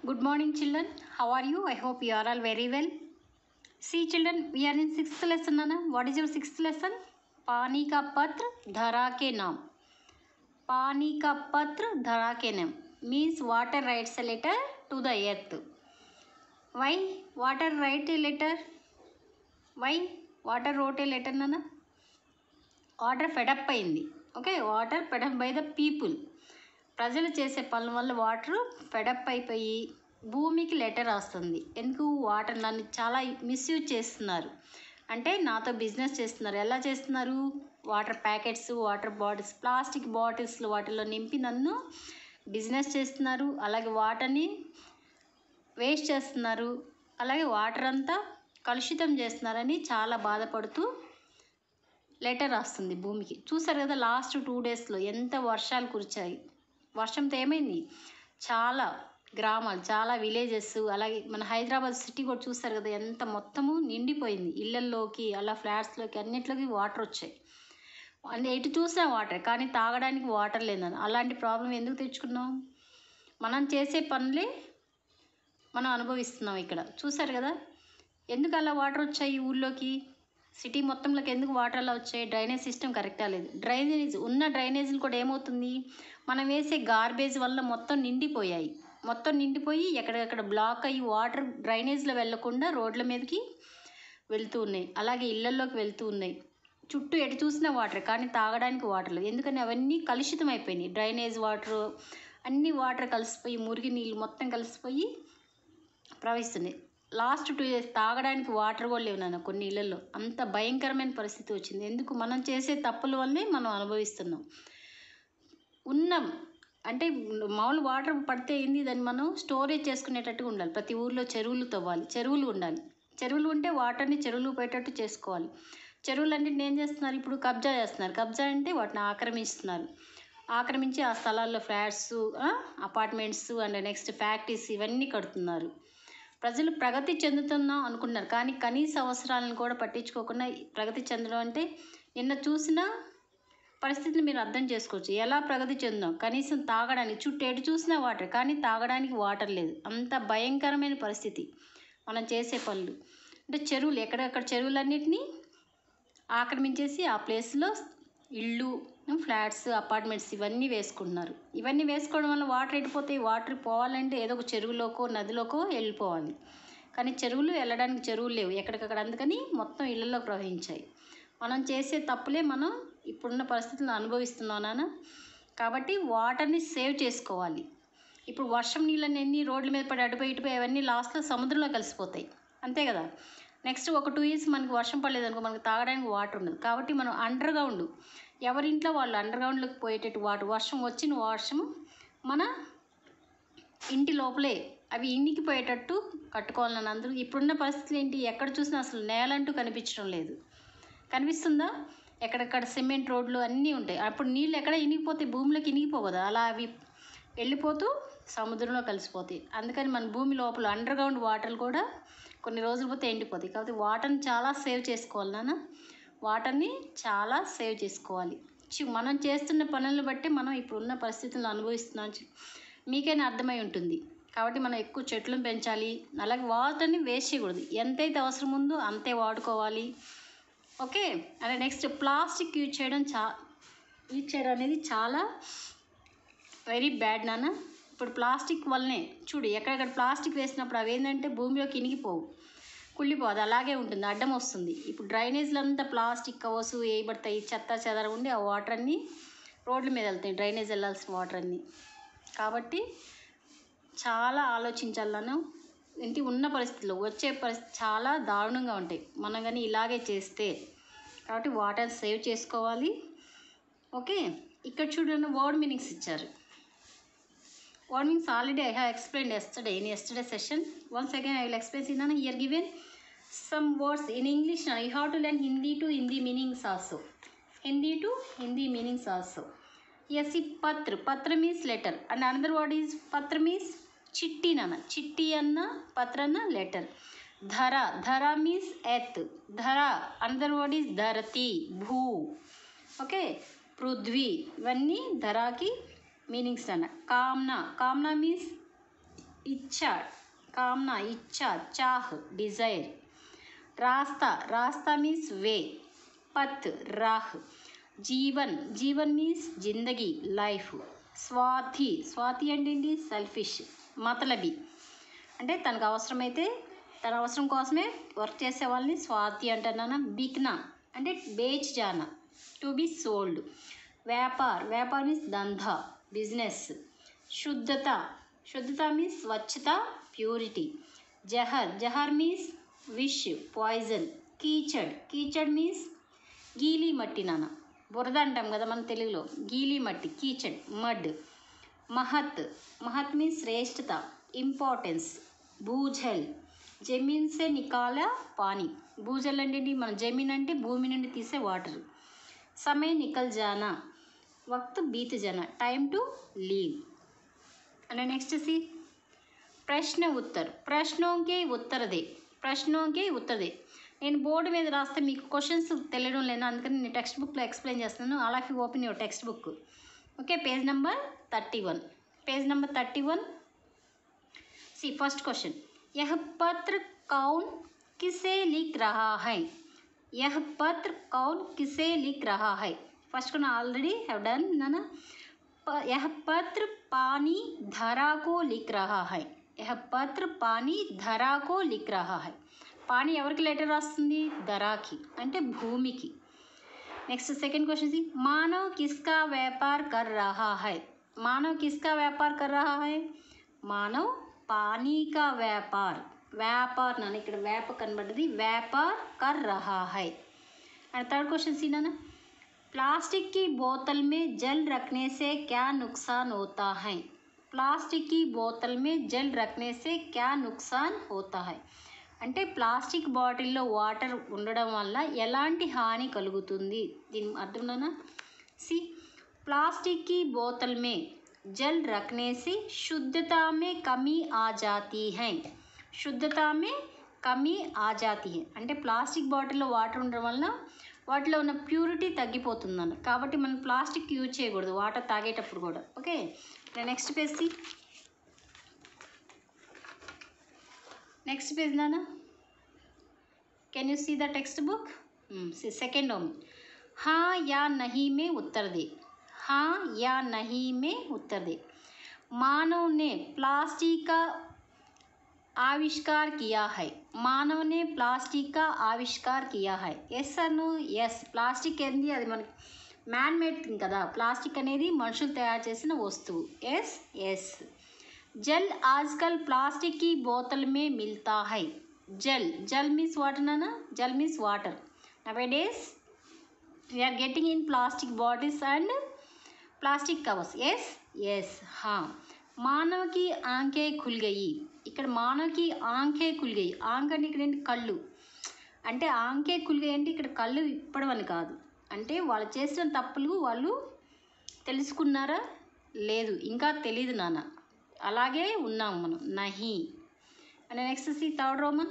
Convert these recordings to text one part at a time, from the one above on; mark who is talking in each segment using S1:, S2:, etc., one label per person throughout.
S1: Good morning, children. How are you? I hope you are all very well. See, children, we are in 6th lesson. Nana. What is your 6th lesson? पानी का पत्र धरा के नाम. पानी का पत्र धरा के नाम means water writes a letter to the earth. Why water write a letter? Why water wrote a letter, Nana? Water fed up అయింది. Okay, water fed up by the people. ప్రజలు చేసే పనుల వల్ల వాటర్ ఫెడప్ అయిపోయి భూమికి letter వస్తుంది. ఎందుకు? Water నన్ను చాలా మిస్యూజ్ చేస్తున్నారు, అంటే నాతో బిజినెస్ చేస్తున్నారు. ఎలా చేస్తున్నారు? Water packets, water bottles, plastic బాటిల్స్లో వాటిలో నింపి నన్ను బిజినెస్ చేస్తున్నారు. అలాగే వాటర్ని వేస్ట్ చేస్తున్నారు. అలాగే వాటర్ అంతా కలుషితం చేస్తున్నారని చాలా బాధపడుతూ లెటర్ వస్తుంది భూమికి. చూసారు కదా, లాస్ట్ 2 డేస్లో ఎంత వర్షాలు కురిచాయి. వర్షంతో ఏమైంది, చాలా గ్రామాలు, చాలా విలేజెస్, అలాగే మన హైదరాబాద్ సిటీ కూడా చూస్తారు కదా, ఎంత మొత్తము నిండిపోయింది. ఇళ్ళల్లోకి, అలా ఫ్లాట్స్లోకి, అన్నిట్లోకి వాటర్ వచ్చాయి. ఎటు చూసినా వాటర్, కానీ తాగడానికి వాటర్ లేదని. అలాంటి ప్రాబ్లం ఎందుకు తెచ్చుకున్నాం? మనం చేసే పనులే మనం అనుభవిస్తున్నాం. ఇక్కడ చూసారు కదా, ఎందుకు అలా వాటర్ వచ్చాయి ఊళ్ళోకి, సిటీ మొత్తంలోకి ఎందుకు వాటర్ అలా వచ్చాయి? డ్రైనేజ్ సిస్టమ్ కరెక్టా లేదు. ఉన్న డ్రైనేజీలు కూడా ఏమవుతుంది, మనం వేసే గార్బేజ్ వల్ల మొత్తం నిండిపోయాయి. మొత్తం నిండిపోయి ఎక్కడెక్కడ బ్లాక్ అయ్యి వాటర్ డ్రైనేజ్లో వెళ్లకుండా రోడ్ల మీదకి వెళ్తూ ఉన్నాయి. అలాగే ఇళ్లల్లోకి వెళ్తూ ఉన్నాయి. చుట్టూ ఎటు చూసినా వాటర్, కానీ తాగడానికి వాటర్ లేదు. ఎందుకని? అవన్నీ కలుషితం అయిపోయినాయి. డ్రైనేజ్ వాటర్ అన్ని వాటర్ కలిసిపోయి, మురికి నీళ్ళు మొత్తం కలిసిపోయి ప్రవహిస్తున్నాయి. లాస్ట్ 2 డేస్ తాగడానికి వాటర్ కూడా లేవు నాన్న కొన్ని ఇళ్లలో. అంత భయంకరమైన పరిస్థితి వచ్చింది. ఎందుకు? మనం చేసే తప్పుల వల్లే మనం అనుభవిస్తున్నాం. అంటే మామూలు వాటర్ పడితే ఏంది, దాన్ని మనం స్టోరేజ్ చేసుకునేటట్టుగా ఉండాలి. ప్రతి ఊర్లో చెరువులు తవ్వాలి, చెరువులు ఉండాలి. చెరువులు ఉంటే వాటర్ని చెరువులు పోయేటట్టు చేసుకోవాలి. చెరువులు అన్నింటిని ఏం చేస్తున్నారు ఇప్పుడు? కబ్జా చేస్తున్నారు. కబ్జా అంటే వాటిని ఆక్రమిస్తున్నారు. ఆక్రమించి ఆ స్థలాల్లో flats, apartments and next factories ఇవన్నీ కడుతున్నారు. ప్రజలు ప్రగతి చెందుతున్నాం అనుకున్నారు, కానీ కనీస అవసరాలను కూడా పట్టించుకోకుండా ప్రగతి చెందడం అంటే నిన్న చూసిన పరిస్థితిని మీరు అర్థం చేసుకోవచ్చు. ఎలా ప్రగతి చెందాం? కనీసం తాగడానికి చుట్టూ ఎటు చూసినా వాటర్, కానీ తాగడానికి వాటర్ లేదు. అంత భయంకరమైన పరిస్థితి మనం చేసే పనులు. అంటే చెరువులు, ఎక్కడెక్కడ చెరువులన్నిటినీ ఆక్రమించేసి ఆ ప్లేస్లో ఇళ్ళు, ఫ్లాట్స్, అపార్ట్మెంట్స్ ఇవన్నీ వేసుకుంటున్నారు. ఇవన్నీ వేసుకోవడం వల్ల వాటర్ ఎడిపోతాయి. వాటర్ పోవాలంటే ఏదో ఒక చెరువులోకో నదిలోకో వెళ్ళిపోవాలి, కానీ చెరువులు వెళ్ళడానికి చెరువులు లేవు ఎక్కడికక్కడ. అందుకని మొత్తం ఇళ్లలోకి ప్రవహించాయి. మనం చేసే తప్పులే మనం ఇప్పుడున్న పరిస్థితులను అనుభవిస్తున్నాం నాన్న. కాబట్టి వాటర్ని సేవ్ చేసుకోవాలి. ఇప్పుడు వర్షం నీళ్ళన్నీ రోడ్ల మీద పడి అటుపోయి ఇటుపోయి అవన్నీ లాస్ట్లో సముద్రంలో కలిసిపోతాయి, అంతే కదా. నెక్స్ట్ ఒక 2 ఇయర్స్ మనకి వర్షం పడలేదనుకో, మనకు తాగడానికి వాటర్ ఉండదు. కాబట్టి మనం అండర్ గ్రౌండ్, ఎవరింట్లో వాళ్ళు అండర్ గ్రౌండ్లోకి పోయేటట్టు వాటర్, వచ్చిన వర్షం మన ఇంటి లోపలే అవి ఇనికిపోయేటట్టు కట్టుకోవాలని అందరూ. ఇప్పుడున్న పరిస్థితులు ఏంటి, ఎక్కడ చూసినా అసలు నేలంటూ కనిపించడం లేదు. కనిపిస్తుందా? ఎక్కడెక్కడ సిమెంట్ రోడ్లు అన్నీ ఉంటాయి. అప్పుడు నీళ్ళు ఎక్కడ ఇనిగిపోతాయి, భూమిలోకి ఇనిగిపోవు కదా, అలా అవి వెళ్ళిపోతూ సముద్రంలో కలిసిపోతాయి. అందుకని మన భూమి లోపల అండర్ గ్రౌండ్ వాటర్లు కూడా కొన్ని రోజులు పోతే ఎండిపోతాయి. కాబట్టి వాటర్ని చాలా సేవ్ చేసుకోవాలి నాన్న. వాటర్ని చాలా సేవ్ చేసుకోవాలి. మనం చేస్తున్న పనులను బట్టి మనం ఇప్పుడున్న పరిస్థితులను అనుభవిస్తున్నాం, మీకైనా అర్థమై ఉంటుంది. కాబట్టి మనం ఎక్కువ చెట్లను పెంచాలి. అలాగే వాటర్ని వేస్ట్ చేయకూడదు. ఎంతైతే అవసరం ఉందో అంతే వాడుకోవాలి. ఓకే. అలాగే నెక్స్ట్ ప్లాస్టిక్ యూజ్ చేయడం అనేది చాలా వెరీ బ్యాడ్ నాన్న. ఇప్పుడు ప్లాస్టిక్ వల్లనే చూడు, ఎక్కడెక్కడ ప్లాస్టిక్ వేసినప్పుడు అవి ఏంటంటే భూమిలోకి ఇనిగిపోవు, కుళ్ళిపోదు, అలాగే ఉంటుంది, అడ్డం వస్తుంది. ఇప్పుడు డ్రైనేజ్లు అంతా ప్లాస్టిక్ కవర్స్ వేయబడతాయి, చెత్త చెదర ఉండి ఆ వాటర్ అన్నీ రోడ్ల మీద వెళ్తాయి, డ్రైనేజ్ వెళ్ళాల్సిన వాటర్ అన్నీ. కాబట్టి చాలా ఆలోచించాలను. ఇంటి ఉన్న పరిస్థితుల్లో వచ్చే పరిస్థితి చాలా దారుణంగా ఉంటాయి మనం కానీ ఇలాగే చేస్తే. కాబట్టి వాటర్ సేవ్ చేసుకోవాలి. ఓకే. ఇక్కడ చూడండి, వర్డ్ మీనింగ్స్ ఇచ్చారు. Word meanings already I have explained in yesterday session. Once again I will explain. Here given some words in English. Now you have to learn Hindi to Hindi meanings also. Yes, see, patra means letter, and another word is patra means chitti nana. Chitti anna, patra anna letter. Dhara means earth. Another word is dharati, bhu. Okay, prudhvi, ఇవన్నీ ధరాకి meanings అన్న. Kamna means ఇచ్చ, इच्छा कामना, इच्छा, चाह, desire. रास्ता, रास्ता means वे. पथ, राह. जीवन, जीवन मीन्स जिंदगी, లైఫ్. స్వార్థి, స్వార్థి అంటే ఏంటి? సెల్ఫిష్, మతలబి. అంటే తనకు అవసరమైతే తన అవసరం కోసమే వర్క్ చేసే వాళ్ళని స్వార్థి అంటున్నాను. బిక్నా అంటే బేచ్ జానా, టు బి సోల్డ్. వ్యాపార్, వ్యాపార్ మీన్స్ దంధా, బిజినెస్. శుద్ధత, శుద్ధత మీన్స్ స్వచ్ఛత, ప్యూరిటీ. జహర్, జహర్ మీన్స్ విష్, పాయిజన్. కీచడ్, కీచడ్ మీన్స్ గీలీ మట్టి నాన్న, బురద అంటాం కదా మన తెలుగులో, గీలీ మట్టి, కీచడ్, మడ్. మహత్, మహత్ మీన్స్ శ్రేష్టత, ఇంపార్టెన్స్. భూజల్, జమీన్ సే నికాలా పానీ. భూజల్ అంటే మన జమీన్ అంటే భూమి నుండి తీసే వాటర్. समय निकल जाना, वक्त बीत जाना, time to leave. and next see प्रश्न उत्तर, प्रश्नों के उत्तर दे, प्रश्नों के उत्तर दे. నేను బోర్డు మీద రాస్తే మీకు క్వశ్చన్స్ తెలియడం లేదు, అందుకని నేను టెక్స్ట్ బుక్లో ఎక్స్ప్లెయిన్ చేస్తున్నాను. All of you open your text book. Okay, page number 31. Page number 31. See first question, यह पत्र कौन किसे लिख रहा है? यह पत्र कौन किसे लिख रहा है? फर्स्ट को ऑलरेडी हैव डन ना. यह पत्र पानी धरा को लिख रहा है. यह पत्र पानी धरा को लिख रहा है. पानी ఎవరికి లెటర్ రాస్తుంది? ధరాకి అంటే భూమికి. నెక్స్ట్ సెకండ్ క్వశ్చన్ सी मानव किसका व्यापार कर रहा है? मानव किसका व्यापार कर रहा है? मानव पानी का व्यापार, व्यापार ना ఇక్కడ వేప కనబడ్డది, व्यापार कर रहा है. और थर्ड क्वेश्चन सी ना, प्लास्टिक की बोतल में जल रखने से क्या नुकसान होता है? प्लास्टिक की बोतल में जल रखने से क्या नुकसान होता है? అంటే ప్లాస్టిక్ బాటిల్లో వాటర్ ఉండడం వల్ల ఎలాంటి హాని కలుగుతుంది? దీని అర్థంలోనా? सी प्लास्टिक की बोतल में जल रखने से शुद्धता में कमी आ जाती है. शुद्धता में कमी आ जाती है అంటే ప్లాస్టిక్ బాటిల్లో వాటర్ ఉండడం వల్ల వాటిలో ఉన్న ప్యూరిటీ తగ్గిపోతుందన్న, కాబట్టి మనం ప్లాస్టిక్ యూజ్ చేయకూడదు వాటర్ తాగేటప్పుడు కూడా. Okay, next page see. Next page ना, can you see the text book? Second में हाँ या नहीं में उत्तर दे. हाँ या नहीं में उत्तर दे. मानव ने प्लास्टिक का आविष्कार किया है. मानव ने प्लास्टिक का आविष्कार किया है. ఎస్ అను ఎస్, ప్లాస్టిక్ ఏంది? అది మన మ్యాన్ మేడ్ థింగ్ కదా. ప్లాస్టిక్ అనేది మనుషులు తయారు చేసిన వస్తువు. Yes yes. जल आजकल प्लास्टिक की बोतल में मिलता है. जल, जल मीन्स वाटर ना, जल means water. nowadays we are getting in plastic bottles and plastic covers. yes yes. हाँ, मानव की आंखें खुल गई. ఇక్కడ మానవకి ఆంఖే ఖుల్ గయి. ఆంఖ అంటే ఇక్కడ ఏంటి? కళ్ళు. అంటే ఆంఖే ఖుల్ గయి అంటే ఇక్కడ కళ్ళు ఇప్పడం అని కాదు, అంటే వాళ్ళు చేసిన తప్పులు వాళ్ళు తెలుసుకున్నారా లేదు ఇంకా తెలియదు నాన్న, అలాగే ఉన్నాం మనం. నహి. And next see third roman.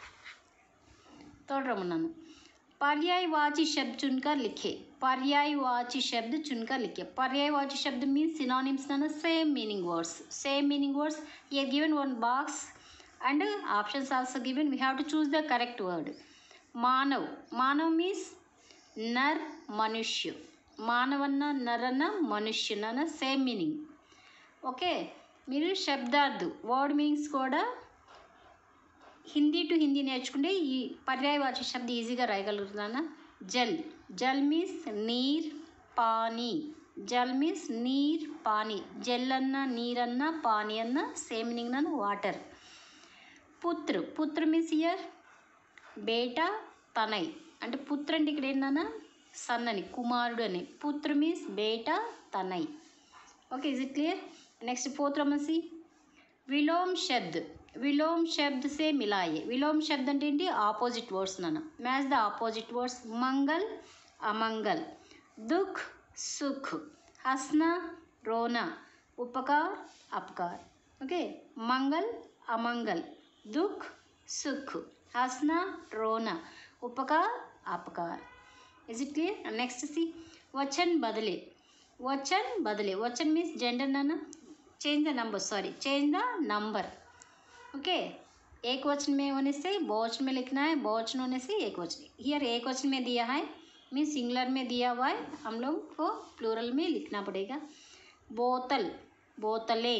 S1: Third roman नाना, पर्यायवाची शब्द चुनकर लिखे. पर्यायवाची शब्द चुनकर लिखे. पर्यायवाची शब्द मीन्स सिनोनिम्स नाना, same meaning words. Same meaning words. here given one box and options also given. we have to choose the correct word. मानव, मानव मीन्स नर, मनुष्य. मानवన్న నరన్న మనుష్యునన్న సేమ్ మీనింగ్. ఓకే, మీరు శబ్దార్థు వర్డ్ మీనింగ్స్ కూడా హిందీ టు హిందీ నేర్చుకుంటే ఈ పర్యాయవాచక శబ్ద ఈజీగా రాయగలుగుతున్నాను. జల్, జల్ మీన్స్ నీర్, పానీ. జల్ మీన్స్ నీర్, పానీ. జల్ అన్న నీరన్న పానీ అన్న సేమ్ మీనింగ్ అన్న వాటర్. పుత్ర, పుత్ర మీన్స్ ఇయర్ బేటా, తనయ్. అంటే పుత్ర అంటే ఇక్కడ ఏంటన్నా సన్ అని, కుమారుడు అని. పుత్ర మీన్స్ బేటా, తనయ్. Okay, is it clear? Next fourth roman see विलोम शब्द. विलोम शब्द से मिलाइए. विलोम शब्द అంటే ఏంటి? ఆపోజిట్ వర్డ్స్ నాన్న. Match the opposite words. మంగల్, అమంగల్. दुख, सुख. हंसना, रोना. उपकार, अपकार. ओके, मंगल, अमंगल. दुख, सुख. हंसना, रोना. उपकार, अपकार. Is it clear? Next see वचन बदले. वचन बदले. वचन मीन्स जेंडर नाना. Change the number, sorry, change the number. Okay, एक वचन में होने से बहुवचन में लिखना है, बहुवचन होने से एक वचन। हियर एक वचन में दिया है, मीन सिंगुलर में दिया हुआ है, हम लोग को प्लूरल में लिखना पड़ेगा। बोतल, बोतले।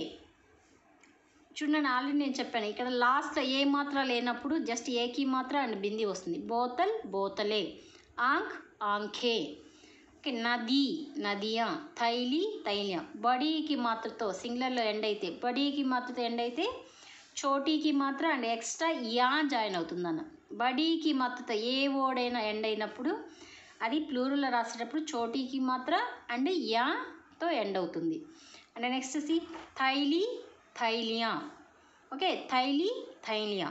S1: చూడండి, ఆల్రెడీ నేను చెప్పాను ఇక్కడ లాస్ట్లో ఏ మాత్ర లేనప్పుడు జస్ట్ ఏకి మాత్ర అండ్ బింది వస్తుంది. బోతల్, బోతలే. ఆంఖ్, ఆంఖే. ఓకే, నది, నదియా. థైలి, తైలియా. బడీకి మాత్రతో సింగులర్లో ఎండ్ అయితే, బడీకి మాత్రతో ఎండ్ అయితే చోటీకి మాత్ర అండ్ ఎక్స్ట్రా యా జాయిన్ అవుతుందన్న. బడీకి మాత్రతో ఏ ఓడైనా ఎండ్ అయినప్పుడు అది ప్లూరల్లో రాసేటప్పుడు చోటీకి మాత్ర అండ్ యాతో ఎండ్ అవుతుంది. అండ్ నెక్స్ట్ సి థైలి, थैलियाँ. ओके, थैली, थैलियाँ.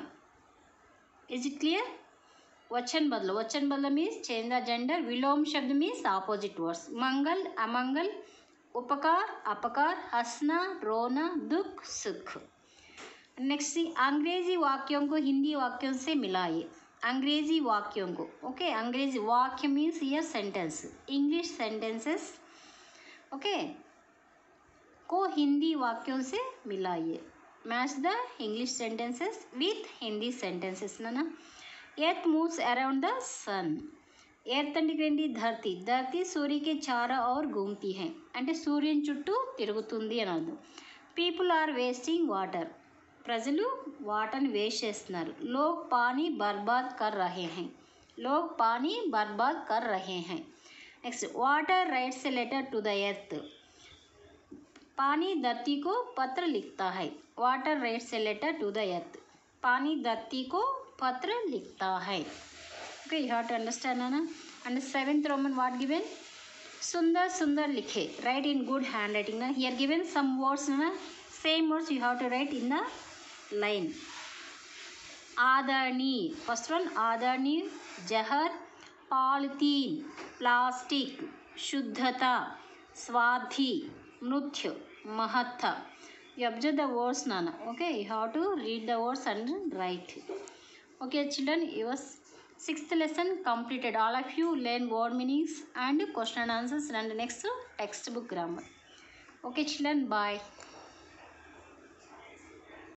S1: Is it clear? वचन बदलो मीन्स चेंज द जेंडर. विलोम शब्द मीन्स ऑपोजिट वर्ड्स. मंगल, अमंगल. उपकार, अपकार. हंसना, रोना, दुख, सुख. नेक्स्ट अंग्रेजी वाक्यों को हिंदी वाक्यों से मिलाइए. अंग्रेजी वाक्यों को, ओके, अंग्रेजी वाक्य means here sentence. English sentences, okay, को हिंदी वाक्यों से मिलाइए. Match the English sentences with Hindi sentences ना. Earth moves around the sun. Earth అంటే ఏంటి? ధర్తి. ధర్తి సూర్యకి చారా और घूमती है అంటే సూర్యుని చుట్టూ తిరుగుతుంది అని అర్థం. People are wasting water. ప్రజలు వాటర్ని వేస్ట్ చేస్తున్నారు. लोग पानी बर्बाद कर रहे हैं. लोग पानी बर्बाद कर रहे हैं. Next, water writes a letter to the earth. पानी धरती को पत्र लिखता है. Water writes a letter to the earth. पानी धरती को पत्र लिखता है. Okay, you have to understand ना. And 7th roman what given? सुंदर सुंदर लिखे. Write in good handwriting ना. हियर गिवन सम वर्ड्स ना. Same words you have to write in the line. आदरणीय, फर्स्ट वन आदरणीय. जहर, पॉलिथीन, प्लास्टिक. शुद्धता, स्वाधि, मृत्यु, महत्ता. You observe the words nana. Okay, you have to read the words and write. Okay children, your 6th lesson completed. All of you learn word meanings and question and answers and next textbook grammar. Okay children, bye.